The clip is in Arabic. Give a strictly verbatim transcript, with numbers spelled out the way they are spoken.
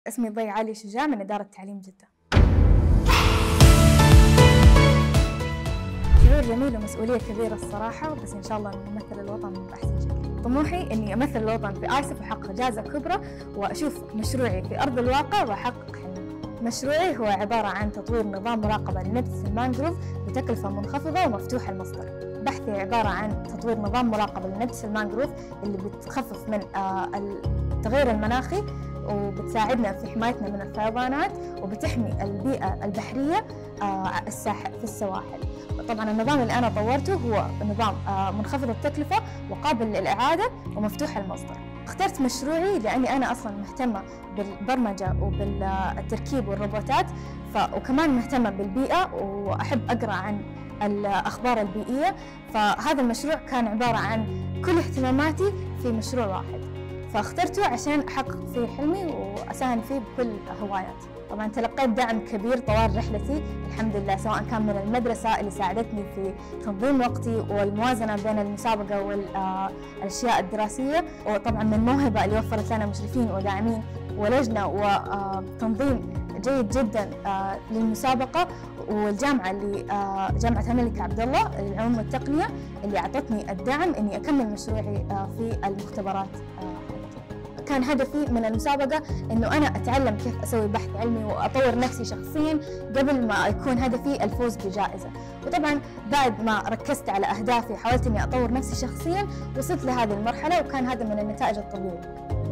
اسمي ضي علي شجاع من إدارة تعليم جدة. شعور جميل ومسؤولية كبيرة الصراحة، بس إن شاء الله نمثل الوطن بأحسن شكل. طموحي إني أمثل الوطن في آيسف وأحقق جائزة كبرى، وأشوف مشروعي في أرض الواقع وأحقق حلمي. مشروعي هو عبارة عن تطوير نظام مراقبة لنبتة المانجروف بتكلفة منخفضة ومفتوح المصدر. بحثي عبارة عن تطوير نظام مراقبة لنبتة المانجروف اللي بتخفف من التغير المناخي وبتساعدنا في حمايتنا من الفيضانات وبتحمي البيئة البحرية في السواحل. طبعا النظام اللي أنا طورته هو نظام منخفض التكلفة وقابل للإعادة ومفتوح المصدر. اخترت مشروعي لأني أنا أصلا مهتمة بالبرمجة وبالتركيب والروبوتات، وكمان مهتمة بالبيئة وأحب أقرأ عن الأخبار البيئية، فهذا المشروع كان عبارة عن كل اهتماماتي في مشروع واحد، فاخترته عشان أحقق فيه حلمي وأساهم فيه بكل هواياتي. طبعا تلقيت دعم كبير طوال رحلتي الحمد لله، سواء كان من المدرسة اللي ساعدتني في تنظيم وقتي والموازنة بين المسابقة والأشياء الدراسية، وطبعا من موهبة اللي وفرت لنا مشرفين وداعمين ولجنة وتنظيم جيد جدا للمسابقة، والجامعة اللي جامعة الملك عبد الله للعلوم والتقنية اللي أعطتني الدعم إني أكمل مشروعي في المختبرات. كان هدفي من المسابقة إنه أنا أتعلم كيف أسوي بحث علمي وأطور نفسي شخصياً قبل ما يكون هدفي الفوز بجائزة. وطبعاً بعد ما ركزت على أهدافي حاولت إني أطور نفسي شخصياً، وصلت لهذه المرحلة وكان هذا من النتائج الطبيعية.